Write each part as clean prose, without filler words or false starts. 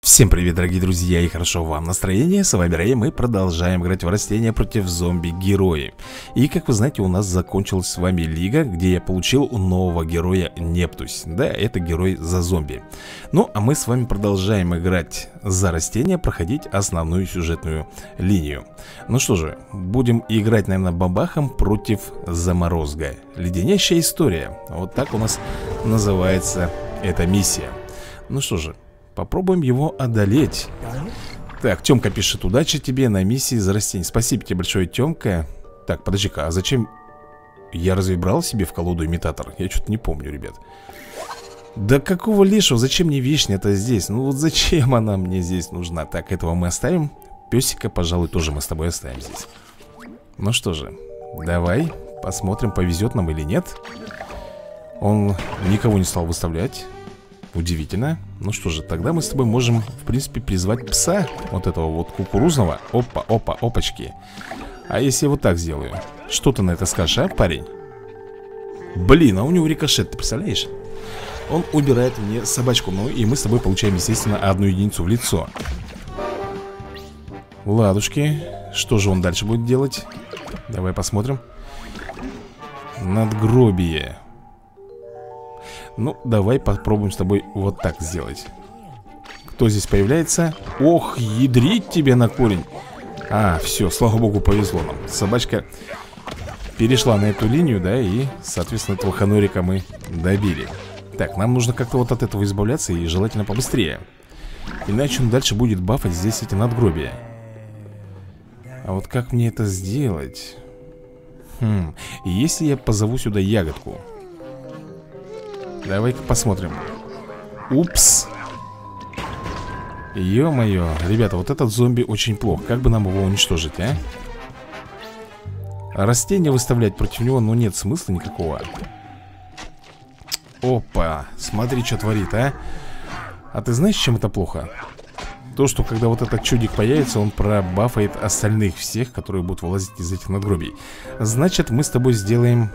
Всем привет, дорогие друзья, и хорошо вам настроение. С вами Рэй, мы продолжаем играть в растения против зомби-герои. И, как вы знаете, у нас закончилась с вами лига, где я получил нового героя Нептусь. Да, это герой за зомби. Ну, а мы с вами продолжаем играть за растения, проходить основную сюжетную линию. Ну что же, будем играть, наверное, бабахом против заморозга. Леденящая история. Вот так у нас называется эта миссия. Ну что же, попробуем его одолеть. Так, Тёмка пишет: удачи тебе на миссии за растения. Спасибо тебе большое, Тёмка. Так, подожди-ка, а зачем? Я разве брал себе в колоду имитатор? Я что-то не помню, ребят. Да какого лешего? Зачем мне вишня-то здесь? Ну вот зачем она мне здесь нужна? Так, этого мы оставим. Песика, пожалуй, тоже мы с тобой оставим здесь. Ну что же, давай посмотрим, повезет нам или нет. Он никого не стал выставлять. Удивительно. Ну что же, тогда мы с тобой можем, в принципе, призвать пса. Вот этого вот кукурузного. Опа, опа, опачки. А если я вот так сделаю? Что ты на это скажешь, а, парень? Блин, а у него рикошет, ты представляешь? Он убирает мне собачку. Ну и мы с тобой получаем, естественно, 1 единицу в лицо. Ладушки. Что же он дальше будет делать? Давай посмотрим. Надгробие. Ну, давай попробуем с тобой вот так сделать. Кто здесь появляется? Ох, ядрить тебе на корень. А, все, слава богу, повезло нам. Собачка перешла на эту линию, да, и, соответственно, этого ханорика мы добили. Так, нам нужно как-то вот от этого избавляться, и желательно побыстрее. Иначе он дальше будет бафать здесь эти надгробия. А вот как мне это сделать? Если я позову сюда ягодку. Давай-ка посмотрим. Упс. Ё-моё, ребята, вот этот зомби очень плох. Как бы нам его уничтожить, а? Растения выставлять против него, ну, нет смысла никакого. Опа, смотри, что творит, а? А ты знаешь, чем это плохо? То, что когда вот этот чудик появится, он пробафает остальных всех, которые будут вылазить из этих надгробий. Значит, мы с тобой сделаем...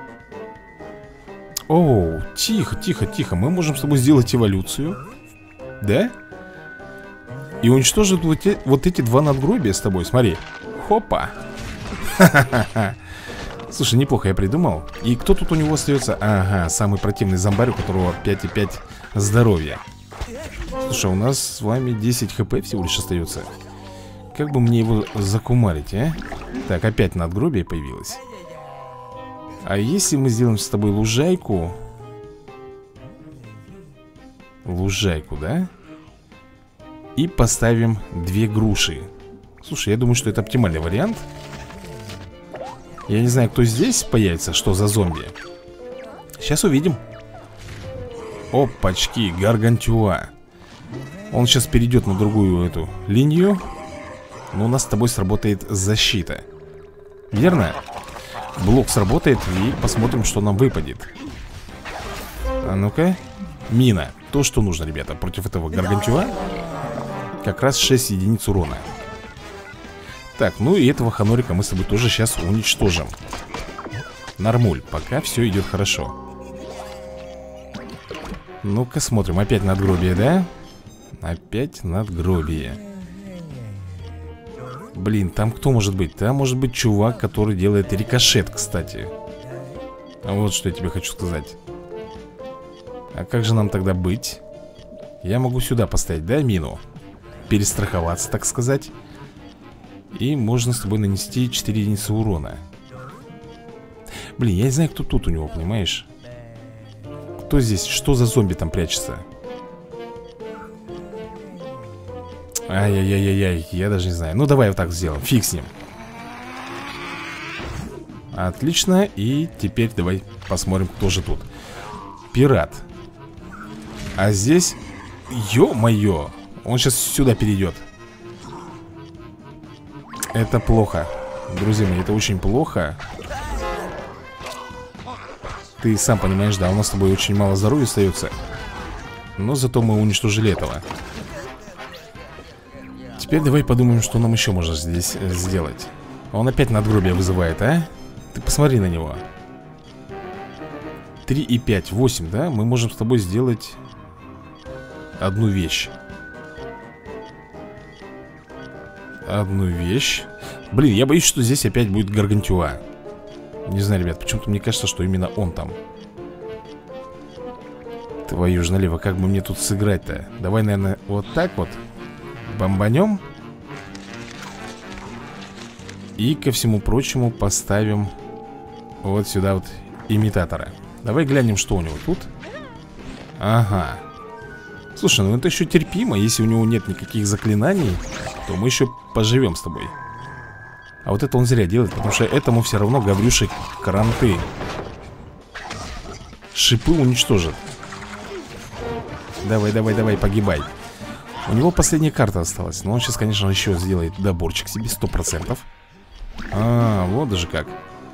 Оу, тихо, тихо, тихо. Мы можем с тобой сделать эволюцию. Да? И уничтожить вот эти 2 надгробия с тобой. Смотри. Хопа. Ха-ха-ха. Слушай, неплохо я придумал. И кто тут у него остается? Ага, самый противный зомбарь, у которого 5,5 здоровья. Слушай, у нас с вами 10 хп всего лишь остается. Как бы мне его закумарить, а? Так, опять надгробие появилось. А если мы сделаем с тобой лужайку? Лужайку, да? И поставим 2 груши. Слушай, я думаю, что это оптимальный вариант. Я не знаю, кто здесь появится, что за зомби. Сейчас увидим. Опачки, гаргантюа. Он сейчас перейдет на другую эту линию. Но у нас с тобой сработает защита. Верно? Блок сработает, и посмотрим, что нам выпадет. А ну-ка. Мина. То, что нужно, ребята. Против этого гаргантюа как раз 6 единиц урона. Так, ну и этого ханорика мы с тобой тоже сейчас уничтожим. Нормуль, пока все идет хорошо. Ну-ка смотрим, опять надгробие, да? Опять надгробие. Блин, там кто может быть? Там может быть чувак, который делает рикошет, кстати. А вот что я тебе хочу сказать. А как же нам тогда быть? Я могу сюда поставить, да, мину? Перестраховаться, так сказать. И можно с тобой нанести 4 единицы урона. Блин, я не знаю, кто тут у него, понимаешь? Кто здесь? Что за зомби там прячется? Ай-яй-яй-яй, я даже не знаю. Ну давай вот так сделаем, фиг с ним. Отлично, и теперь давай посмотрим, кто же тут. Пират. А здесь, ё-моё, он сейчас сюда перейдет. Это плохо, друзья мои, это очень плохо. Ты сам понимаешь, да, у нас с тобой очень мало здоровья остается. Но зато мы уничтожили этого. Теперь давай подумаем, что нам еще можно здесь сделать. Он опять надгробие вызывает, а? Ты посмотри на него. 3 и 5, 8, да? Мы можем с тобой сделать одну вещь. одну вещь. Блин, я боюсь, что здесь опять будет Гаргантюа. Не знаю, ребят, почему-то мне кажется, что именно он там. Твою ж налево, как бы мне тут сыграть-то? Давай, наверное, вот так вот бомбанем. И ко всему прочему поставим вот сюда вот имитатора. Давай глянем, что у него тут. Ага. Слушай, ну это еще терпимо. Если у него нет никаких заклинаний, то мы еще поживем с тобой. А вот это он зря делает, потому что этому все равно Гаврюшек кранты. Шипы уничтожит. Давай, давай, давай, погибай. У него последняя карта осталась. Но он сейчас, конечно, еще сделает доборчик себе 100%. А, вот даже как.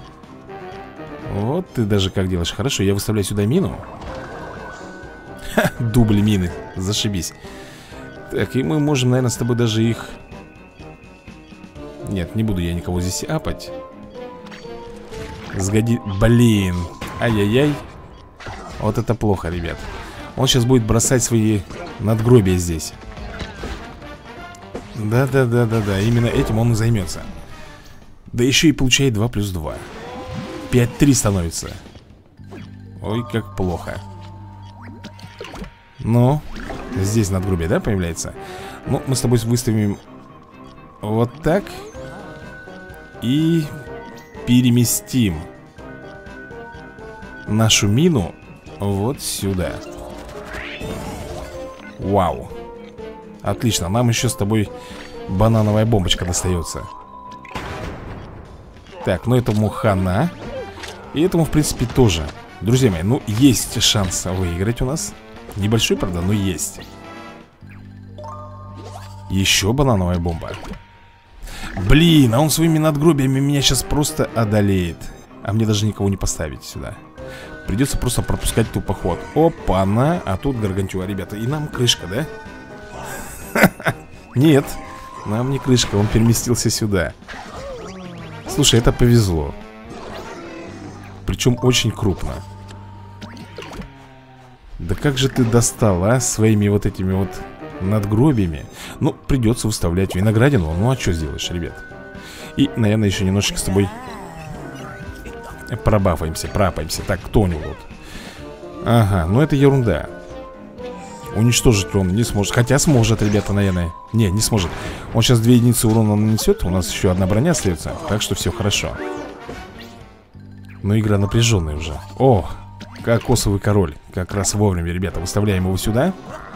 Вот ты даже как делаешь. Хорошо, я выставляю сюда мину. Ха, дубль мины, зашибись. Так, и мы можем, наверное, с тобой даже их... Нет, не буду я никого здесь апать. Блин. Ай-яй-яй. Вот это плохо, ребят. Он сейчас будет бросать свои надгробия здесь. Да-да-да-да-да. Именно этим он и займется. Да еще и получает 2 плюс 2. 5-3 становится. Ой, как плохо. Ну, здесь надгробие, да, появляется? Ну, мы с тобой выставим вот так. И переместим нашу мину вот сюда. Вау. Отлично, нам еще с тобой банановая бомбочка достается. Так, ну этому хана. И этому, в принципе, тоже. Друзья мои, ну есть шанс выиграть у нас. Небольшой, правда, но есть. Еще банановая бомба. Блин, а он своими надгробиями меня сейчас просто одолеет. А мне даже никого не поставить сюда. Придется просто пропускать тупо ход. Опа-на, а тут Гаргантюа, ребята. И нам крышка, да? Нет, нам не крышка, он переместился сюда. Слушай, это повезло. Причем очень крупно. Да как же ты достал, а? Своими вот этими вот надгробиями. Ну, придется выставлять виноградину. Ну, а что сделаешь, ребят? И, наверное, еще немножечко с тобой пробафаемся, пропаемся. Так, кто у него вот? Ага, ну это ерунда. Уничтожить он не сможет. Хотя сможет, ребята, наверное. Не сможет. Он сейчас 2 единицы урона нанесет. У нас еще одна броня остается. Так что все хорошо. Но игра напряженная уже. О, кокосовый король. Как раз вовремя, ребята. Выставляем его сюда.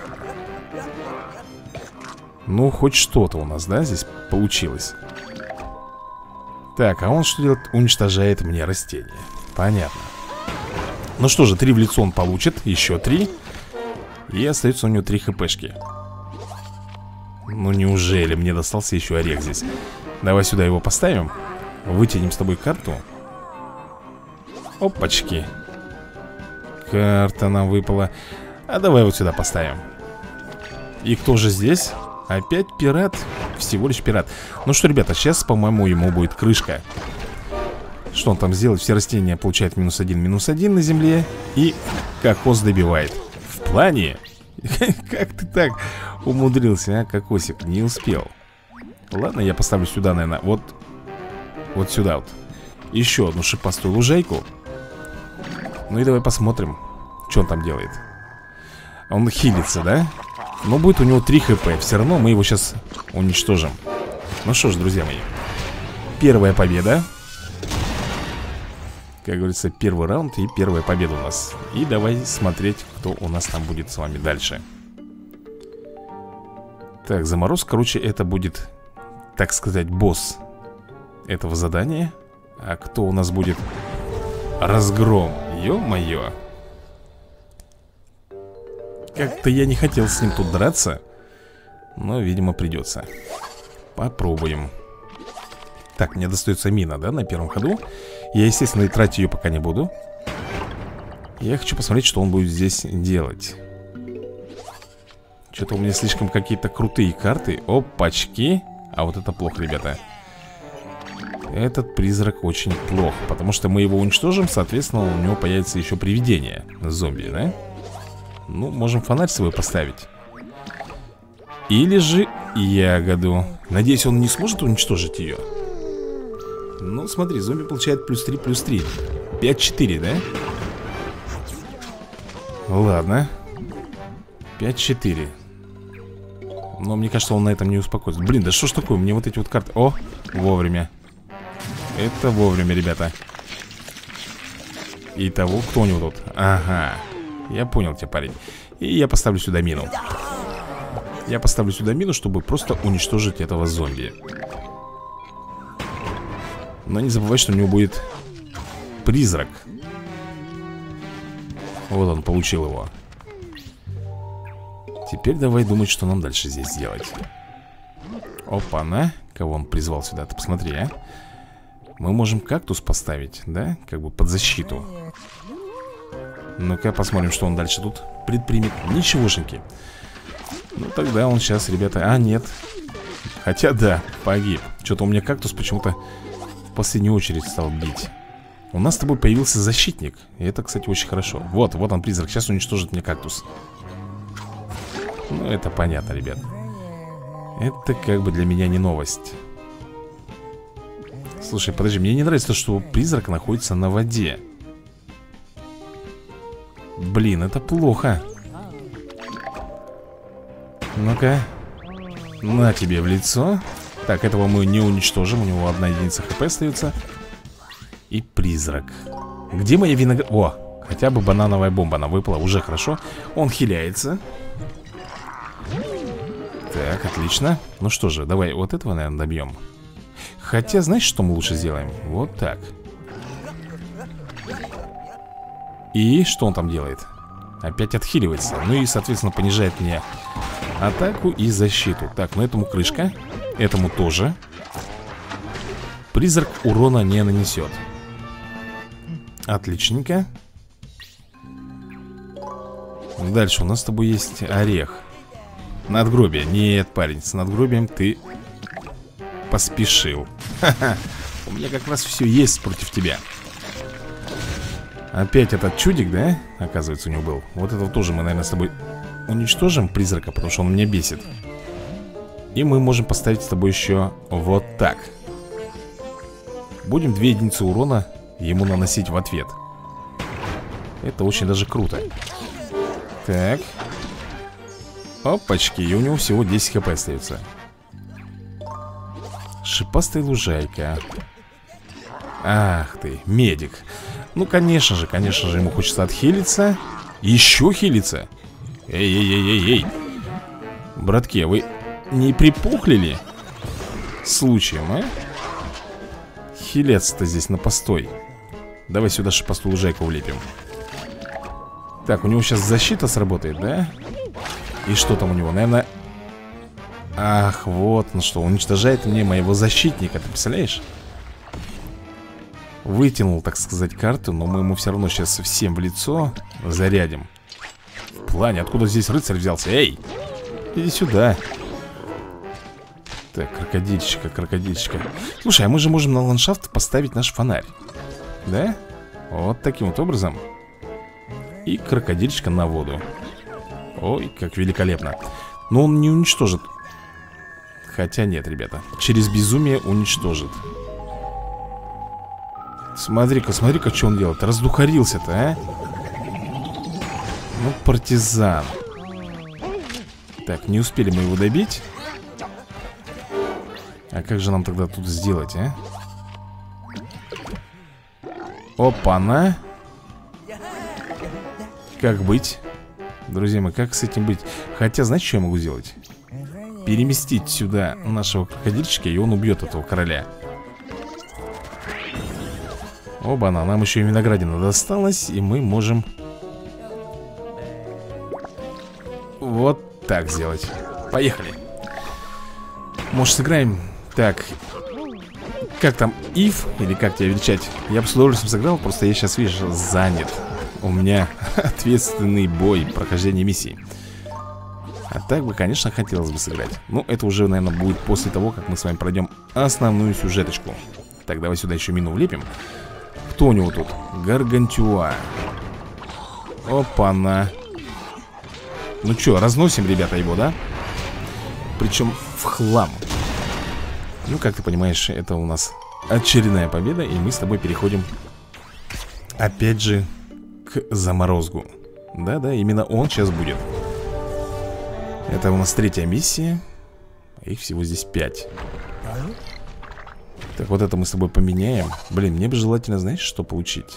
Ну, хоть что-то у нас, да, здесь получилось. Так, а он что делает? Уничтожает мне растения. Понятно. Ну что же, 3 в лицо он получит. Еще 3. И остается у него 3 хпшки. Ну неужели мне достался еще орех здесь? Давай сюда его поставим. Вытянем с тобой карту. Опачки. Карта нам выпала. А давай вот сюда поставим. И кто же здесь? Опять пират. Всего лишь пират. Ну что, ребята, сейчас, по-моему, ему будет крышка. Что он там сделает? Все растения получают -1 на земле. И кокос добивает. В плане? Как ты так умудрился, а, кокосик? Не успел. Ладно, я поставлю сюда, наверное, вот сюда вот еще одну шипастую лужайку. Ну и давай посмотрим, что он там делает. Он хилится, да? Но будет у него 3 хп. Все равно мы его сейчас уничтожим. Ну что ж, друзья мои, первая победа. Как говорится, первый раунд и первая победа у нас. И давай смотреть, кто у нас там будет с вами дальше. Так, заморозка, короче, это будет, так сказать, босс этого задания. А кто у нас будет? Разгром. Ё-моё. Как-то я не хотел с ним тут драться. Но, видимо, придется. Попробуем. Так, мне достается мина, да, на первом ходу. Я, естественно, и тратить ее пока не буду. Я хочу посмотреть, что он будет здесь делать. Что-то у меня слишком какие-то крутые карты. Опачки. А вот это плохо, ребята. Этот призрак очень плох. Потому что мы его уничтожим, соответственно, у него появится еще привидение. Зомби, да? Ну, можем фонарь свой поставить. Или же ягоду. Надеюсь, он не сможет уничтожить ее. Ну, смотри, зомби получает плюс 3, плюс 3. 5-4, да? Ладно. 5-4. Но мне кажется, он на этом не успокоится. Блин, да что ж такое? Мне вот эти вот карты... О, вовремя. Это вовремя, ребята. Итого, кто у него тут? Ага. Я понял тебя, парень. И я поставлю сюда мину. Я поставлю сюда мину, чтобы просто уничтожить этого зомби. Но не забывай, что у него будет призрак. Вот он, получил его. Теперь давай думать, что нам дальше здесь сделать. Опа-на. Кого он призвал сюда? Ты посмотри, а. Мы можем кактус поставить, да? Как бы под защиту. Ну-ка, посмотрим, что он дальше тут предпримет. Ничегошеньки. Ну, тогда он сейчас, ребята... А, нет. Хотя, да, погиб. Что-то у меня кактус почему-то в последнюю очередь стал бить. У нас с тобой появился защитник. И это, кстати, очень хорошо. Вот он, призрак. Сейчас уничтожит мне кактус. Ну, это понятно, ребят. Это как бы для меня не новость. Слушай, подожди, мне не нравится то, что призрак находится на воде. Блин, это плохо. Ну-ка. На тебе в лицо. Так, этого мы не уничтожим. У него 1 единица хп остается. И призрак. Где моя виноград... О, хотя бы банановая бомба. Она выпала, уже хорошо. Он хиляется. Так, отлично. Ну что же, давай вот этого, наверное, добьем. Хотя, знаешь, что мы лучше сделаем? Вот так. И что он там делает? Опять отхиливается. Ну и, соответственно, понижает мне атаку и защиту. Так, ну этому крышка. Этому тоже. Призрак урона не нанесет. Отличненько. Дальше у нас с тобой есть орех. Надгробие. Нет, парень, с надгробием ты поспешил. Ха-ха. У меня как раз все есть против тебя. Опять этот чудик, да? Оказывается, у него был. Вот этого тоже мы, наверное, с тобой уничтожим, призрака, потому что он меня бесит. И мы можем поставить с тобой еще вот так. Будем 2 единицы урона ему наносить в ответ. Это очень даже круто. Так. Опачки, и у него всего 10 хп остается. Шипастая лужайка. Ах ты, медик. Ну, конечно же, ему хочется отхилиться. Еще хилиться. Эй. Братки, а вы не припухли ли? Случаем, а? Хиляться-то здесь на постой. Давай сюда шипастую лужайку влепим. Так, у него сейчас защита сработает, да? И что там у него? Наверное... Ах, вот он что, уничтожает мне моего защитника, ты представляешь? Вытянул, так сказать, карту, но мы ему все равно сейчас всем в лицо зарядим. В плане, откуда здесь рыцарь взялся? Эй, иди сюда. Так, крокодильчика. Слушай, а мы же можем на ландшафт поставить наш фонарь. Да? Вот таким вот образом. И крокодильчика на воду. Ой, как великолепно. Но он не уничтожит. Хотя нет, ребята, через безумие уничтожит. Смотри-ка, что он делает. Раздухарился-то, а? Ну, партизан. Так, не успели мы его добить. А как же нам тогда тут сделать, а? Опа-на. Как быть? Друзья мои, как с этим быть? Хотя, знаете, что я могу сделать? Переместить сюда нашего крокодильчика, и он убьет этого короля. Оба-на, нам еще и виноградина досталась, и мы можем вот так сделать. Поехали. Может, сыграем? Так, как там, Ив, или как тебя величать? Я бы с удовольствием сыграл, просто я сейчас, видишь, занят. У меня ответственный бой, прохождение миссии. А так бы, конечно, хотелось бы сыграть. Но это уже, наверное, будет после того, как мы с вами пройдем основную сюжеточку. Так, давай сюда еще мину влепим. Кто у него тут? Гаргантюа. Опа-на. Ну что, разносим, ребята, его, да? Причем в хлам. Ну, как ты понимаешь, это у нас очередная победа. И мы с тобой переходим опять же к заморозку. Да-да, именно он сейчас будет. Это у нас 3-я миссия. Их всего здесь 5. Так, вот это мы с тобой поменяем. Блин, мне бы желательно, знаешь, что получить?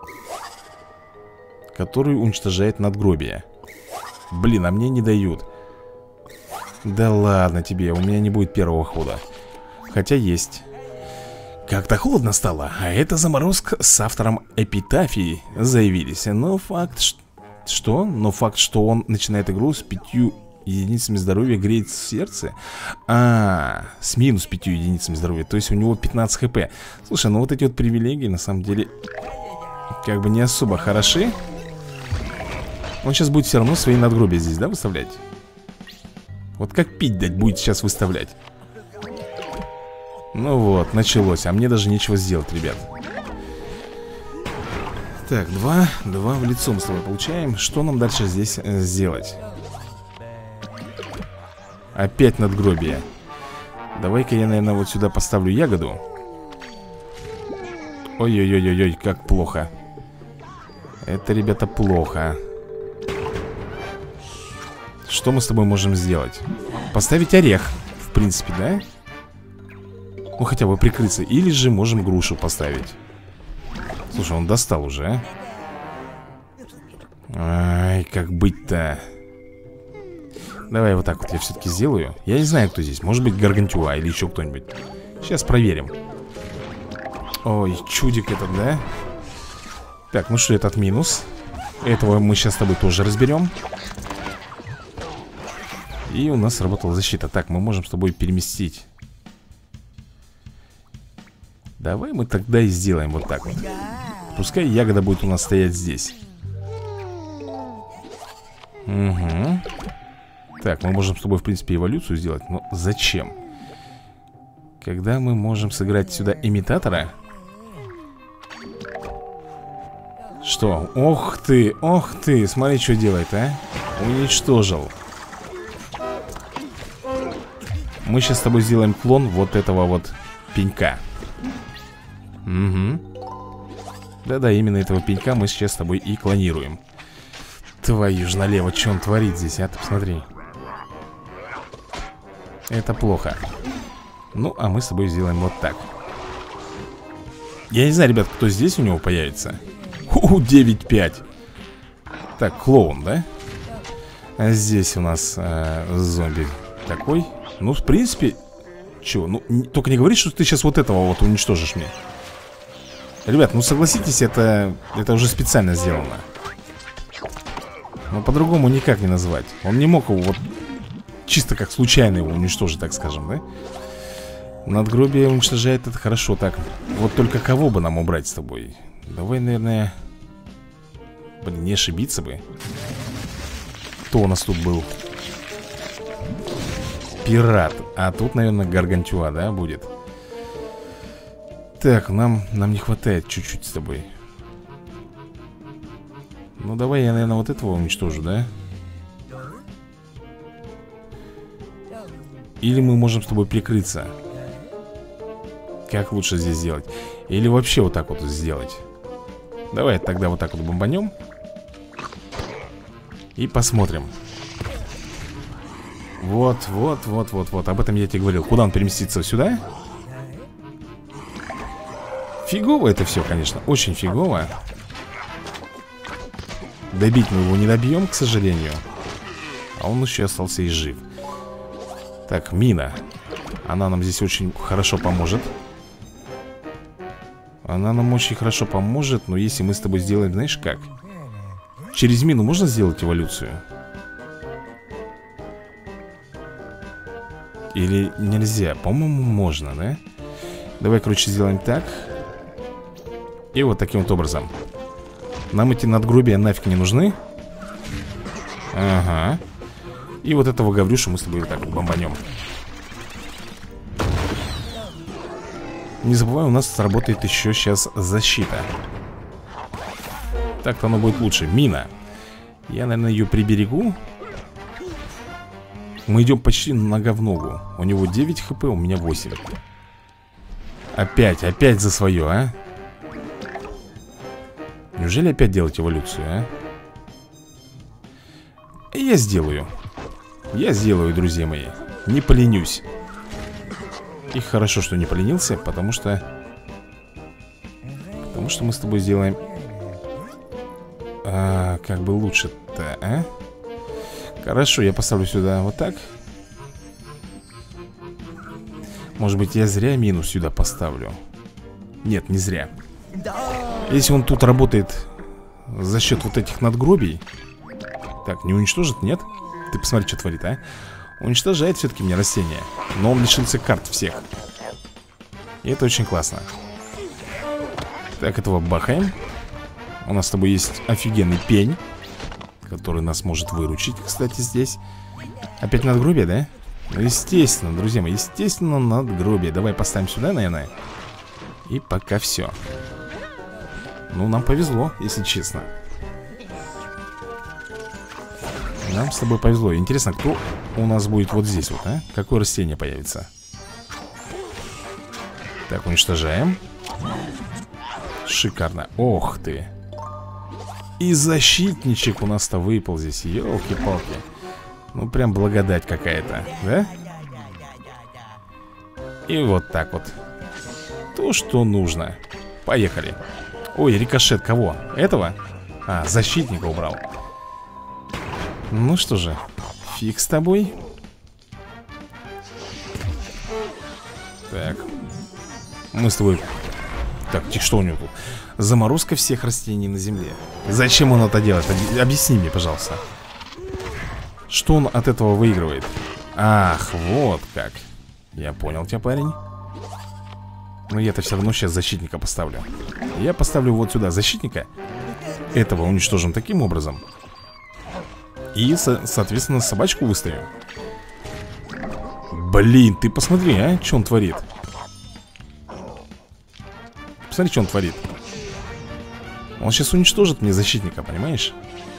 Который уничтожает надгробие. Блин, а мне не дают. Да ладно тебе, у меня не будет первого хода. Хотя есть. Как-то холодно стало. А это заморозка с автором эпитафии заявились. Но факт, что? Но факт, что он начинает игру с 5 единицами здоровья, греет сердце. С минус 5 единицами здоровья. То есть у него 15 хп. Слушай, ну вот эти вот привилегии на самом деле как бы не особо хороши. Он сейчас будет все равно свои надгробия здесь, да, выставлять? Вот как пить дать будет сейчас выставлять. Ну вот, началось. А мне даже нечего сделать, ребят. Так, 2 в лицо мы с тобой получаем. Что нам дальше здесь сделать? Опять надгробие. Давай-ка я, наверное, вот сюда поставлю ягоду. Ой-ой-ой-ой, как плохо. Это, ребята, плохо. Что мы с тобой можем сделать? Поставить орех, в принципе, да? Ну, хотя бы прикрыться. Или же можем грушу поставить. Слушай, он достал уже, а? Ай, как быть-то? Давай вот так вот я все-таки сделаю. Я не знаю, кто здесь. Может быть, Гаргантюа или еще кто-нибудь. Сейчас проверим. Ой, чудик этот, да? Так, ну что, этот минус. Этого мы сейчас с тобой тоже разберем. И у нас сработала защита. Так, мы можем с тобой переместить. Давай мы тогда и сделаем вот так вот. Пускай ягода будет у нас стоять здесь. Угу. Так, мы можем с тобой, в принципе, эволюцию сделать. Но зачем? Когда мы можем сыграть сюда имитатора? Что? Ох ты, смотри, что делает, а? Уничтожил. Мы сейчас с тобой сделаем клон вот этого вот пенька. Угу. Да-да, именно этого пенька мы сейчас с тобой и клонируем. Твою ж налево, что он творит здесь, а? Ты посмотри. Это плохо. Ну, а мы с тобой сделаем вот так. Я не знаю, ребят, кто здесь у него появится. 9-5. Так, клоун, да? А здесь у нас зомби такой. Ну, в принципе, чего? Ну, только не говори, что ты сейчас вот этого вот уничтожишь мне. Ребят, ну согласитесь, это уже специально сделано. Но по-другому никак не назвать. Он не мог его вот чисто как случайно его уничтожить, так скажем, да? Надгробие уничтожает, это хорошо. Так, вот только кого бы нам убрать с тобой? Давай, наверное... Блин, не ошибиться бы. Кто у нас тут был? Пират. А тут, наверное, Гаргантюа, да, будет? Так, нам не хватает чуть-чуть с тобой. Ну, давай я, наверное, вот этого уничтожу, да? Или мы можем с тобой прикрыться. Как лучше здесь сделать? Или вообще вот так вот сделать? Давай тогда вот так вот бомбанем. И посмотрим. Вот. Об этом я тебе говорил. Куда он переместится? Сюда? Фигово это все, конечно. Очень фигово. Добить мы его не добьем, к сожалению. А он еще остался и жив. Так, мина. Она нам здесь очень хорошо поможет. Она нам очень хорошо поможет. Но если мы с тобой сделаем, знаешь как? Через мину можно сделать эволюцию? Или нельзя? По-моему, можно, да? Давай, короче, сделаем так. И вот таким вот образом. Нам эти надгробия нафиг не нужны. Ага. И вот этого Гаврюшу мы с тобой вот так вот бомбанем. Не забывай, у нас сработает еще сейчас защита. Так-то оно будет лучше. Мина. Я, наверное, ее приберегу. Мы идем почти нога в ногу. У него 9 хп, у меня 8. Опять за свое, а? Неужели опять делать эволюцию, а? Я сделаю, друзья мои. Не поленюсь. И хорошо, что не поленился, потому что мы с тобой сделаем как бы лучше-то, а? Хорошо, я поставлю сюда вот так. Может быть, я зря минус сюда поставлю. Нет, не зря. Если он тут работает за счет вот этих надгробий. Так, не уничтожит, нет? Ты посмотри, что творит, а? Уничтожает все-таки мне растения. Но он лишился карт всех. И это очень классно. Так, этого бахаем. У нас с тобой есть офигенный пень, который нас может выручить, кстати, здесь. Опять надгробие, да? Ну, естественно, друзья мои, естественно, надгробие. Давай поставим сюда, наверное. И пока все. Ну, нам повезло, если честно. Нам с тобой повезло. Интересно, кто у нас будет вот здесь вот, а? Какое растение появится? Так, уничтожаем. Шикарно. Ох ты. И защитничек у нас-то выпал здесь. Ёлки-палки. Ну, прям благодать какая-то, да? И вот так вот. То, что нужно. Поехали. Ой, рикошет кого? Этого? А, защитника убрал. Ну что же, фиг с тобой. Так. Мы с тобой... Так, что у него тут? Заморозка всех растений на земле. Зачем он это делает? Объясни мне, пожалуйста. Что он от этого выигрывает? Ах, вот как. Я понял тебя, парень. Но я-то все равно сейчас защитника поставлю. Я поставлю вот сюда защитника. Этого уничтожим таким образом. И, соответственно, собачку выставим. Блин, ты посмотри, а, что он творит. Посмотри, что он творит. Он сейчас уничтожит мне защитника, понимаешь?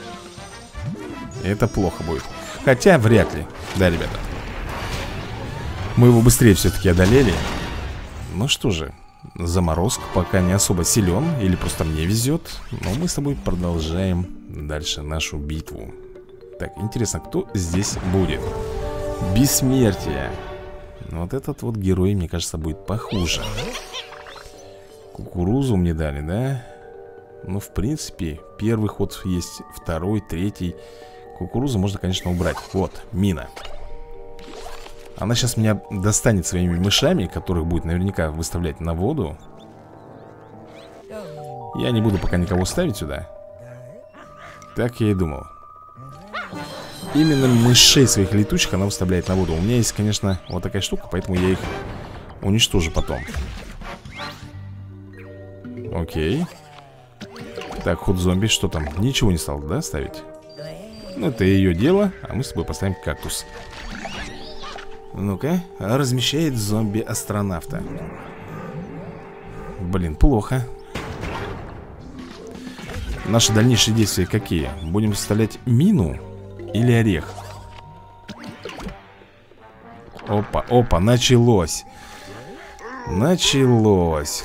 Это плохо будет. Хотя вряд ли. Да, ребята. Мы его быстрее все-таки одолели. Ну что же, заморозка пока не особо силен. Или просто мне везет. Но мы с тобой продолжаем дальше нашу битву. Так, интересно, кто здесь будет? Бессмертие. Вот этот вот герой, мне кажется, будет похуже. Кукурузу мне дали, да? Ну, в принципе, первый ход есть, второй, третий. Кукурузу можно, конечно, убрать. Вот, мина. Она сейчас меня достанет своими мышами, которых будет наверняка выставлять на воду. Я не буду пока никого ставить сюда. Так я и думал. Именно мышей своих летучих она выставляет на воду. У меня есть, конечно, вот такая штука, поэтому я их уничтожу потом. Окей. Так, ход зомби, что там? Ничего не стал, да, ставить? Ну, это ее дело, а мы с тобой поставим кактус. Ну-ка, размещает зомби-астронавта. Блин, плохо. Наши дальнейшие действия какие? Будем вставлять мину или орех? Опа, опа, началось. Началось.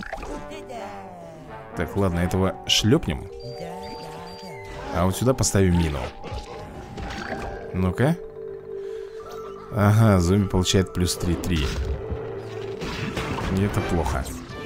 Так, ладно, этого шлепнем. А вот сюда поставим мину. Ну-ка. Ага, зомби получает плюс 3-3. И это плохо.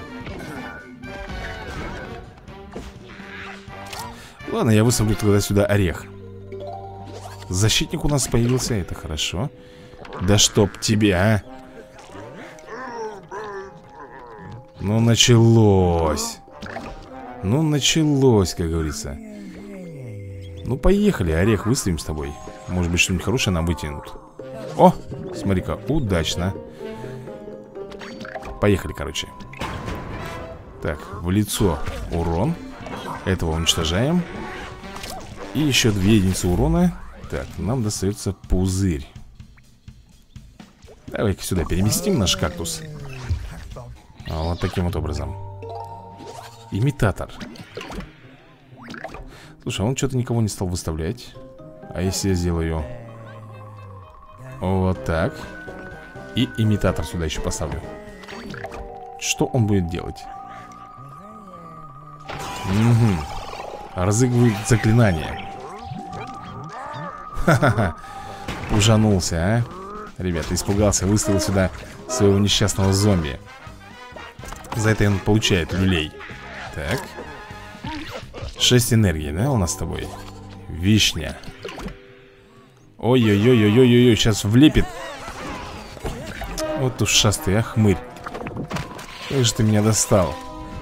Ладно, я выставлю тогда сюда орех. Защитник у нас появился, это хорошо. Да чтоб тебя, а. Ну, началось. Ну, началось, как говорится. Ну, поехали, орех выставим с тобой. Может быть, что-нибудь хорошее нам вытянут. О, смотри-ка, удачно. Поехали, короче. Так, в лицо урон. Этого уничтожаем. И еще 2 единицы урона. Так, нам достается пузырь. Давай-ка сюда переместим наш кактус. Вот таким вот образом. Имитатор. Слушай, он что-то никого не стал выставлять. А если я сделаю Вот так. И имитатор сюда еще поставлю. Что он будет делать? Угу. Разыгрывает заклинание. Ха-ха-ха. Ужанулся, а? Ребята, испугался, выставил сюда своего несчастного зомби. За это он получает люлей. Так. 6 энергии, да, у нас с тобой? Вишня. Ой-ой-ой-ой-ой-ой, сейчас влепит. Вот ушастый, а, хмырь. Как же ты меня достал.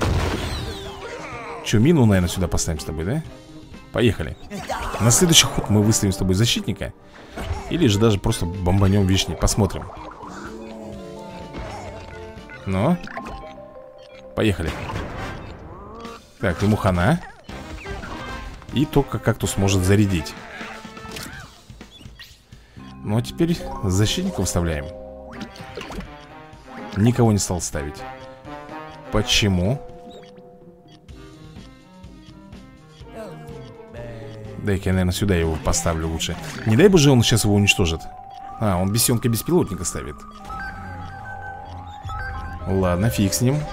Че, мину, наверное, сюда поставим с тобой, да? Поехали. На следующий ход мы выставим с тобой защитника. Или же даже просто бомбанем вишни. Посмотрим. Ну. Поехали. Так, ему хана. И только кактус может зарядить. Ну а теперь защитника вставляем. Никого не стал ставить. Почему? Дай-ка я, наверное, сюда его поставлю лучше. Не дай боже, он сейчас его уничтожит. А, он бесенка беспилотника ставит. Ладно, фиг с ним.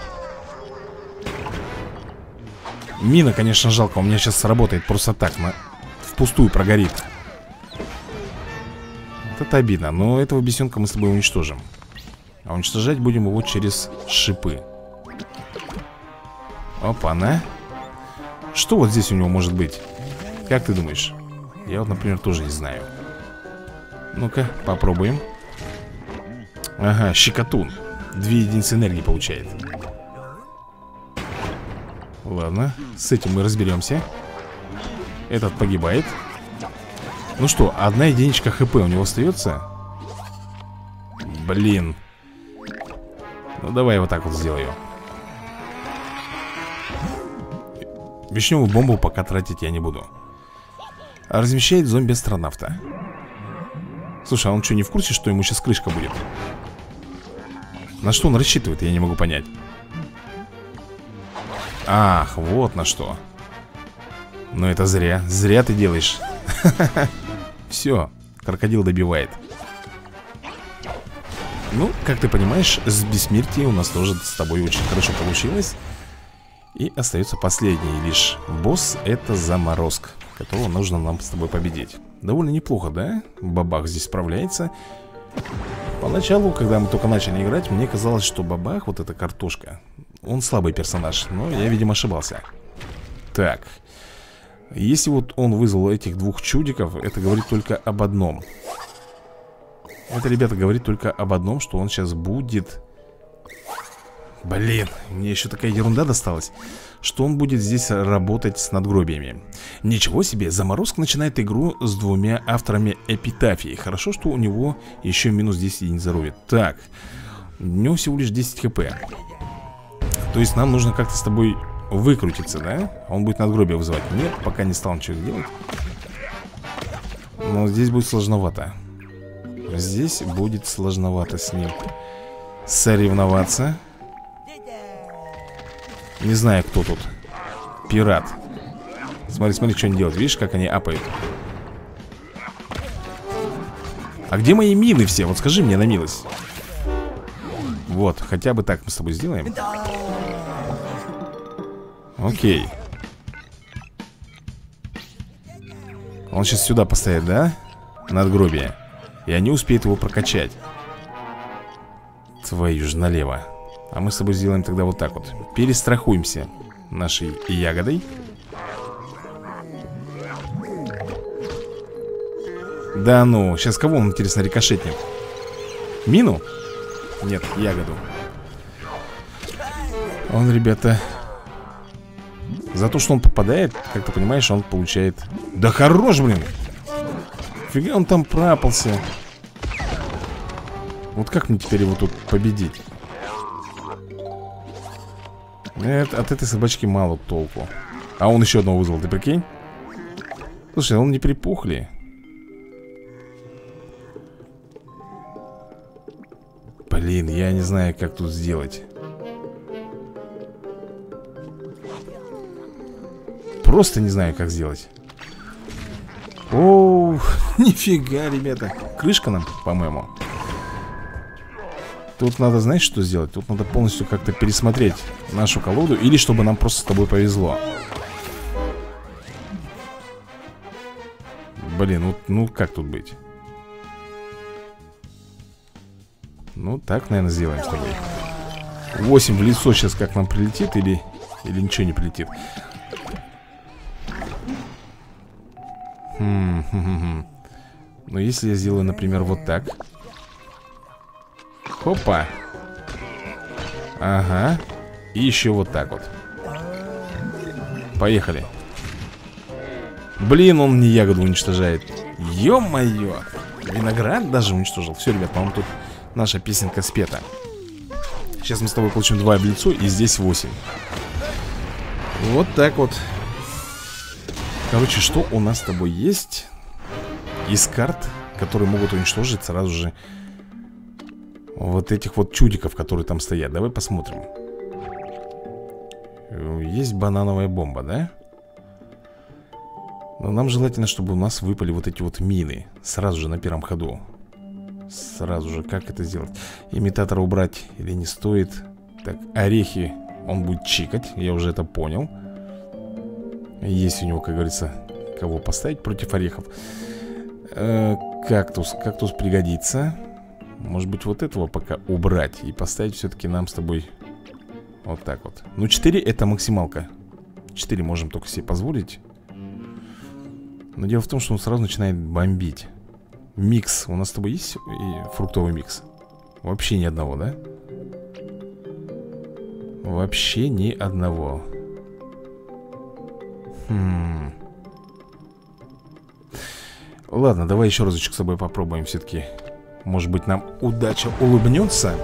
Мина, конечно, жалко. У меня сейчас сработает просто так. Впустую прогорит. Вот это обидно. Но этого бесенка мы с тобой уничтожим. А уничтожать будем его через шипы. Опа-на. Что вот здесь у него может быть? Как ты думаешь? Я вот, например, тоже не знаю. Ну-ка, попробуем. Ага, щекотун. 2 единицы энергии получает. Ладно, с этим мы разберемся. Этот погибает. Ну что, 1 единичка хп у него остается. Блин. Ну давай вот так вот сделаю. Вишневую бомбу пока тратить я не буду. Размещает зомби-астронавта. Слушай, а он что, не в курсе, что ему сейчас крышка будет? На что он рассчитывает, я не могу понять. Ах, вот на что. Но это зря. Зря ты делаешь. Все, крокодил добивает. Ну, как ты понимаешь, с бессмертием у нас тоже с тобой очень хорошо получилось. И остается последний лишь босс. Это заморозка, которого нужно нам с тобой победить. Довольно неплохо, да? Бабах здесь справляется. Поначалу, когда мы только начали играть, мне казалось, что Бабах, вот эта картошка, он слабый персонаж. Но я, видимо, ошибался. Так. Если вот он вызвал этих 2 чудиков, это говорит только об одном. Это, ребята, говорит только об одном, что он сейчас будет... Блин, мне еще такая ерунда досталась. Что он будет здесь работать с надгробиями. Ничего себе, заморозка начинает игру с 2 авторами эпитафии. Хорошо, что у него еще минус 10 единиц здоровья. Так, у него всего лишь 10 хп. То есть нам нужно как-то с тобой выкрутиться, да? Он будет надгробие вызывать. Нет, пока не стал ничего делать. Но здесь будет сложновато. Здесь будет сложновато с ним соревноваться. Не знаю, кто тут. Пират. Смотри, смотри, что они делают. Видишь, как они апают. А где мои мины все? Вот скажи мне на милость. Вот, хотя бы так мы с тобой сделаем. Окей. Он сейчас сюда поставит, да? Надгробие. И они успеют его прокачать. Твою же налево. А мы с тобой сделаем тогда вот так вот. Перестрахуемся нашей ягодой. Да ну, сейчас кого он, интересно, рикошетнет? Мину? Нет, ягоду. Он, ребята... За то, что он попадает, как ты понимаешь, он получает... Да хорош, блин! Фига он там пропался. Вот как мне теперь его тут победить? От этой собачки мало толку. А он еще одного вызвал, ты прикинь? Слушай, он не припух ли? Блин, я не знаю, как тут сделать. Просто не знаю, как сделать. Оу, Нифига, ребята. Крышка нам, по-моему. Тут надо, знаешь, что сделать? Тут надо полностью как-то пересмотреть нашу колоду. Или чтобы нам просто с тобой повезло. Блин, ну как тут быть? Ну так, наверное, сделаем с тобой. 8 в лицо сейчас как нам прилетит. Или ничего не прилетит. Но если я сделаю, например, вот так. Хопа. Ага. И еще вот так вот. Поехали. Блин, он мне ягоду уничтожает. Ё-моё. Виноград даже уничтожил. Все, ребят, по-моему, тут наша песенка спета. Сейчас мы с тобой получим 2 в лицо. И здесь 8. Вот так вот. Короче, что у нас с тобой есть из карт, которые могут уничтожить сразу же вот этих вот чудиков, которые там стоят. Давай посмотрим. Есть банановая бомба, да? Но нам желательно, чтобы у нас выпали вот эти вот мины сразу же на первом ходу. Сразу же, как это сделать? Имитатора убрать или не стоит? Так, орехи он будет чикать, я уже это понял. Есть у него, как говорится, кого поставить против орехов. Кактус пригодится. Может быть, вот этого пока убрать и поставить все-таки нам с тобой вот так вот. Ну, 4 это максималка. 4 можем только себе позволить. Но дело в том, что он сразу начинает бомбить. Микс. У нас с тобой есть фруктовый микс? Вообще ни одного, да? Вообще ни одного. Ладно, давай еще разочек с собой попробуем все-таки. Может быть, нам удача улыбнется.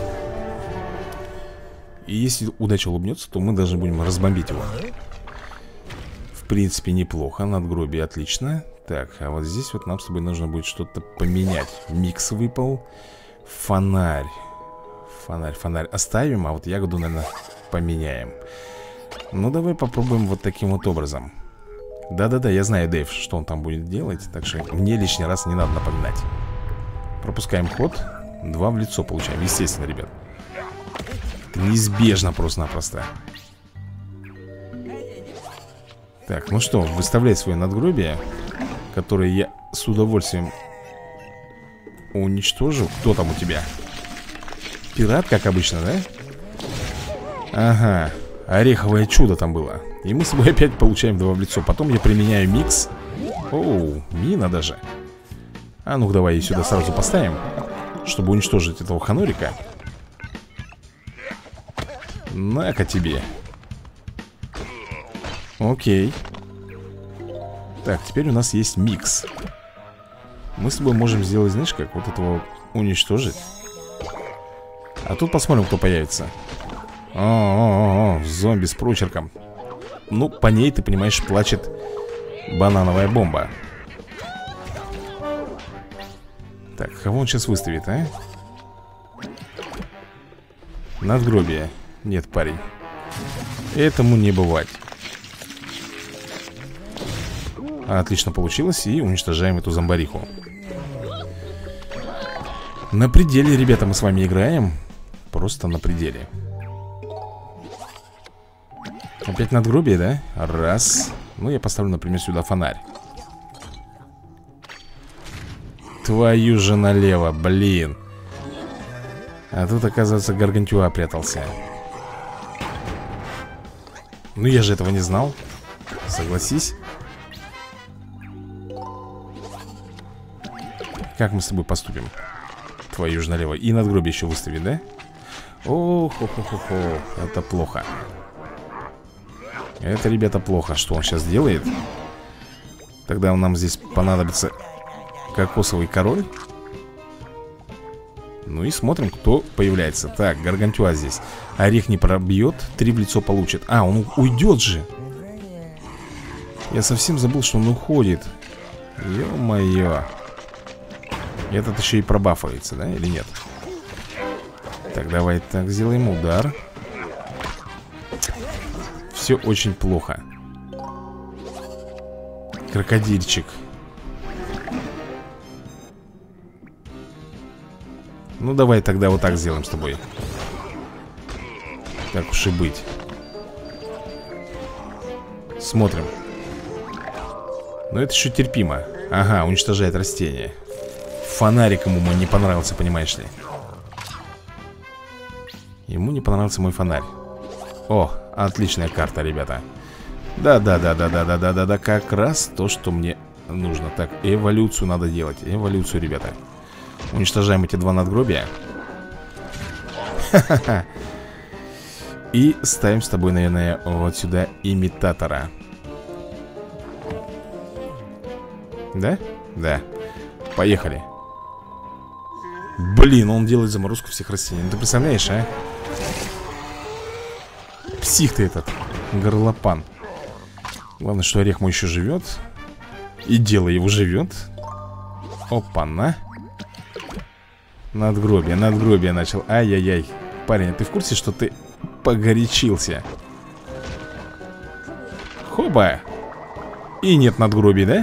И если удача улыбнется, то мы должны будем разбомбить его. В принципе, неплохо. Надгробие отлично. Так, а вот здесь вот нам с тобой нужно будет что-то поменять. Микс выпал. Фонарь. Фонарь оставим, а вот ягоду, наверное, поменяем. Ну, давай попробуем вот таким вот образом. Да-да-да, я знаю, Дэйв, что он там будет делать. Так что мне лишний раз не надо напоминать. Пропускаем ход. 2 в лицо получаем, естественно, ребят. Это неизбежно просто-напросто. Так, ну что, выставляй свое надгробие, которое я с удовольствием уничтожу. Кто там у тебя? Пират, как обычно, да? Ага, ореховое чудо там было. И мы с собой опять получаем 2 в лицо. Потом я применяю микс. Оу, мина даже. А ну-ка, давай ее сюда сразу поставим, чтобы уничтожить этого ханорика. На-ка тебе. Окей. Так, теперь у нас есть микс. Мы с тобой можем сделать, знаешь как, вот этого уничтожить. А тут посмотрим, кто появится. О, зомби с прочерком. Ну, по ней, ты понимаешь, плачет банановая бомба. Так, кого он сейчас выставит, а? Надгробие. Нет, парень. Этому не бывать. Отлично получилось. И уничтожаем эту зомбариху. На пределе, ребята, мы с вами играем. Просто на пределе. Опять надгробие, да? Раз. Ну, я поставлю, например, сюда фонарь. Твою же налево, блин. А тут, оказывается, Гаргантюа прятался. Ну, я же этого не знал. Согласись. Как мы с тобой поступим? Твою же налево. И надгробие еще выставить, да? Ох-хо-хо-хо. Это плохо. Это, ребята, плохо. Что он сейчас делает? Тогда нам здесь понадобится кокосовый король. Ну и смотрим, кто появляется. Так, Гаргантюа здесь. Орех не пробьет, 3 в лицо получит. А, он уйдет же. Я совсем забыл, что он уходит. Ё-моё. Этот еще и пробафается, да, или нет? Так, давай так сделаем удар. Все очень плохо. Крокодильчик. Ну давай тогда вот так сделаем с тобой. Так уж и быть. Смотрим. Но это еще терпимо. Ага, уничтожает растение. Фонарик ему не понравился, понимаешь ли. Ему не понравился мой фонарь. О, отличная карта, ребята. Да, как раз то, что мне нужно. Так, эволюцию надо делать. Эволюцию, ребята. Уничтожаем эти два надгробия. Ха-ха-ха. И ставим с тобой, наверное, вот сюда имитатора. Да? Да. Поехали. Блин, он делает заморозку всех растений. Ну ты представляешь, а? Псих ты этот, горлопан. Главное, что орех мой еще живет. И дело его живет. Опа-на. Надгробие начал. Ай-яй-яй. Парень, а ты в курсе, что ты погорячился? Хоба. И нет надгробий, да?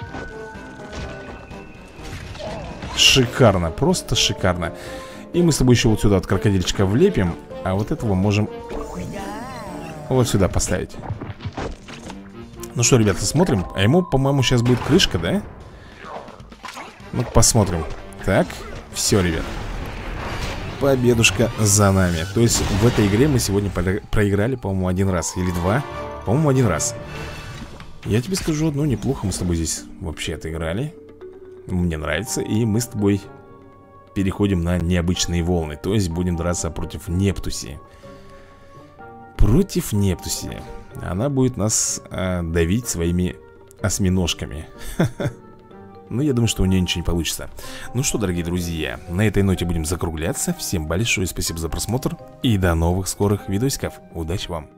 Шикарно, просто шикарно. И мы с тобой еще вот сюда от крокодильчика влепим. А вот этого можем вот сюда поставить. Ну что, ребята, смотрим. А ему, по-моему, сейчас будет крышка, да? Ну, посмотрим. Так, все, ребят. Победушка за нами. То есть в этой игре мы сегодня проиграли, по-моему, один раз. Или два. По-моему, один раз. Я тебе скажу одно, неплохо мы с тобой здесь вообще отыграли. Мне нравится. И мы с тобой переходим на необычные волны. То есть будем драться против Нептуси. Против Нептуси. Она будет нас давить своими осьминожками. Ну, я думаю, что у нее ничего не получится. Ну что, дорогие друзья, на этой ноте будем закругляться. Всем большое спасибо за просмотр. И до новых скорых видосиков. Удачи вам!